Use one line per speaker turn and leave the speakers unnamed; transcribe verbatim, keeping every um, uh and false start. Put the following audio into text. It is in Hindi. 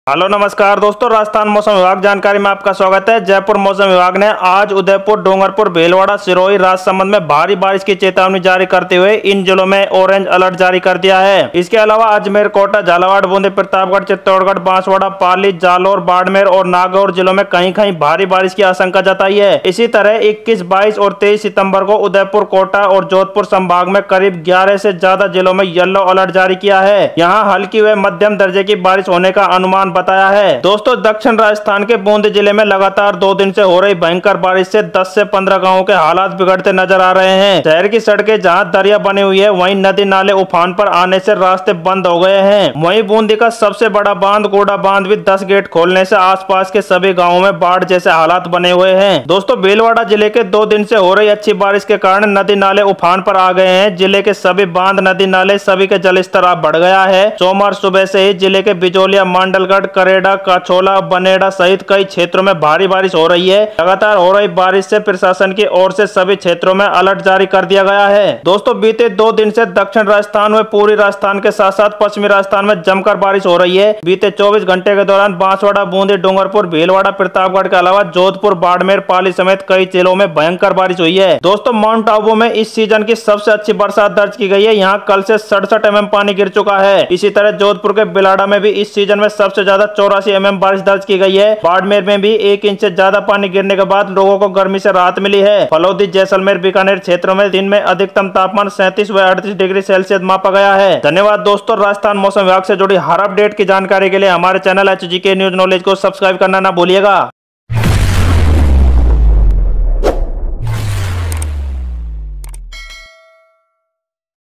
हेलो नमस्कार दोस्तों, राजस्थान मौसम विभाग जानकारी में आपका स्वागत है। जयपुर मौसम विभाग ने आज उदयपुर, डूंगरपुर, भीलवाड़ा, सिरोही, राजसमंद में भारी बारिश की चेतावनी जारी करते हुए इन जिलों में ऑरेंज अलर्ट जारी कर दिया है। इसके अलावा अजमेर, कोटा, झालावाड़, बूंदी, प्रतापगढ़, चित्तौड़गढ़, बांसवाड़ा, पाली, जालौर, बाड़मेर और नागौर जिलों में कहीं कहीं भारी बारिश की आशंका जताई है। इसी तरह इक्कीस, बाईस और तेईस सितम्बर को उदयपुर, कोटा और जोधपुर संभाग में करीब ग्यारह से ज्यादा जिलों में येलो अलर्ट जारी किया है। यहाँ हल्की व मध्यम दर्जे की बारिश होने का अनुमान बताया है। दोस्तों, दक्षिण राजस्थान के बूंदी जिले में लगातार दो दिन से हो रही भयंकर बारिश से दस से पंद्रह गांवों के हालात बिगड़ते नजर आ रहे हैं। शहर की सड़कें जहां दरिया बनी हुई है, वहीं नदी नाले उफान पर आने से रास्ते बंद हो गए हैं। वहीं बूंदी का सबसे बड़ा बांध गोड़ा बांध भी दस गेट खोलने से आसपास के सभी गाँवों में बाढ़ जैसे हालात बने हुए हैं। दोस्तों, भीलवाड़ा जिले के दो दिन से हो रही अच्छी बारिश के कारण नदी नाले उफान पर आ गए हैं। जिले के सभी बांध, नदी नाले सभी के जलस्तर अब बढ़ गया है। सोमवार सुबह से ही जिले के बिजोलिया, मांडलगढ़, करेड़ा, काछोला, बनेड़ा सहित कई क्षेत्रों में भारी बारिश हो रही है। लगातार हो रही बारिश से प्रशासन की ओर से सभी क्षेत्रों में अलर्ट जारी कर दिया गया है। दोस्तों, बीते दो दिन से दक्षिण राजस्थान में पूर्वी राजस्थान के साथ साथ पश्चिमी राजस्थान में जमकर बारिश हो रही है। बीते चौबीस घंटे के दौरान बांसवाड़ा, बूंदी, डूंगरपुर, भीलवाड़ा, प्रतापगढ़ के अलावा जोधपुर, बाड़मेर, पाली समेत कई जिलों में भयंकर बारिश हुई है। दोस्तों, माउंट आबू में इस सीजन की सबसे अच्छी बरसात दर्ज की गई है। यहाँ कल से सड़सठ एम एम पानी गिर चुका है। इसी तरह जोधपुर के बिलाड़ा में भी इस सीजन में सबसे ज्यादा चौरासी एम एम बारिश दर्ज की गई है। बाड़मेर में भी एक इंच से ज्यादा पानी गिरने के बाद लोगों को गर्मी से राहत मिली है। फलोदी, जैसलमेर, बीकानेर क्षेत्रों में दिन में अधिकतम तापमान सैंतीस व अड़तीस डिग्री सेल्सियस मापा गया है। धन्यवाद दोस्तों। राजस्थान मौसम विभाग से जुड़ी हर अपडेट की जानकारी के लिए हमारे चैनल एच जी के न्यूज नॉलेज को सब्सक्राइब करना ना भूलिएगा।